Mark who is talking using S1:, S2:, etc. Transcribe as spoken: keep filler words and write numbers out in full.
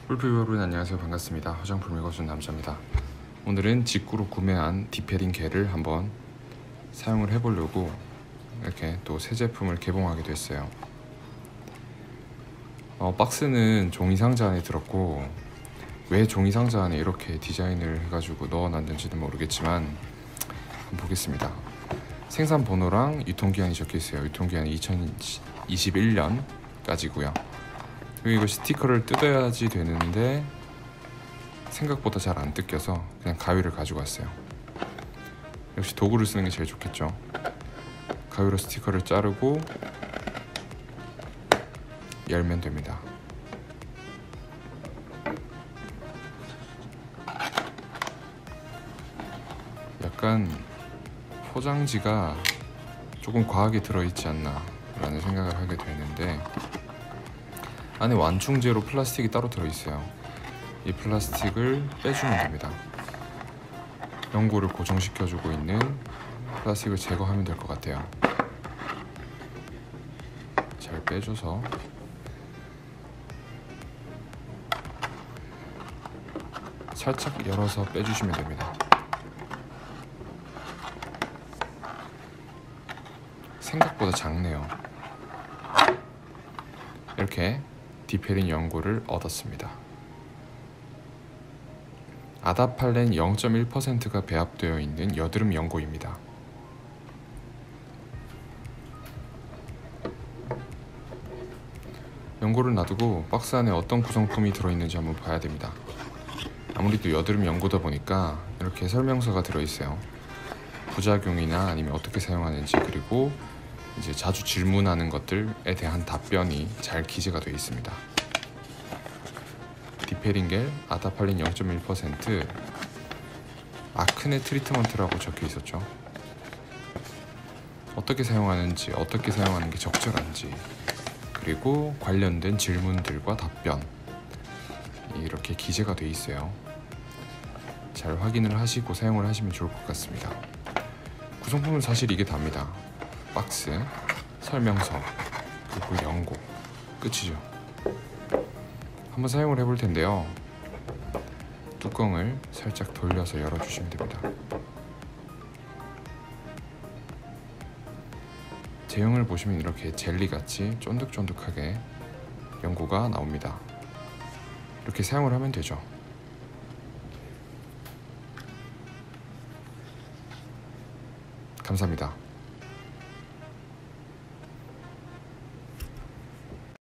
S1: 뿔뿔 여러분 안녕하세요. 반갑습니다. 화장품 읽어준 남자입니다. 오늘은 직구로 구매한 디패딩 겔을 한번 사용을 해보려고 이렇게 또 새 제품을 개봉하게 됐어요. 어, 박스는 종이 상자 안에 들었고 왜 종이 상자 안에 이렇게 디자인을 해가지고 넣어놨는지는 모르겠지만 한번 보겠습니다. 생산 번호랑 유통기한이 적혀있어요. 유통기한이 이천이십일 년까지고요. 그리고 이거 스티커를 뜯어야지 되는데 생각보다 잘 안 뜯겨서 그냥 가위를 가지고 왔어요. 역시 도구를 쓰는 게 제일 좋겠죠. 가위로 스티커를 자르고 열면 됩니다. 약간 포장지가 조금 과하게 들어있지 않나 라는 생각을 하게 되는데 안에 완충제로 플라스틱이 따로 들어있어요. 이 플라스틱을 빼주면 됩니다. 연고를 고정시켜주고 있는 플라스틱을 제거하면 될 것 같아요. 잘 빼줘서 살짝 열어서 빼주시면 됩니다. 생각보다 작네요. 이렇게 디패딩 연고를 얻었습니다. 아다팔렌 영 점 일 퍼센트가 배합되어 있는 여드름 연고입니다. 연고를 놔두고 박스 안에 어떤 구성품이 들어있는지 한번 봐야 됩니다. 아무래도 여드름 연고다 보니까 이렇게 설명서가 들어있어요. 부작용이나 아니면 어떻게 사용하는지, 그리고 이제 자주 질문하는 것들에 대한 답변이 잘 기재가 되어 있습니다. 디패딩 겔 아다팔렌 영 점 일 퍼센트 아크네 트리트먼트라고 적혀 있었죠. 어떻게 사용하는지, 어떻게 사용하는 게 적절한지, 그리고 관련된 질문들과 답변 이렇게 기재가 되어 있어요. 잘 확인을 하시고 사용을 하시면 좋을 것 같습니다. 구성품은 사실 이게 답니다. 박스, 설명서, 그리고 연고, 끝이죠. 한번 사용을 해볼 텐데요. 뚜껑을 살짝 돌려서 열어주시면 됩니다. 제형을 보시면 이렇게 젤리같이 쫀득쫀득하게 연고가 나옵니다. 이렇게 사용을 하면 되죠. 감사합니다.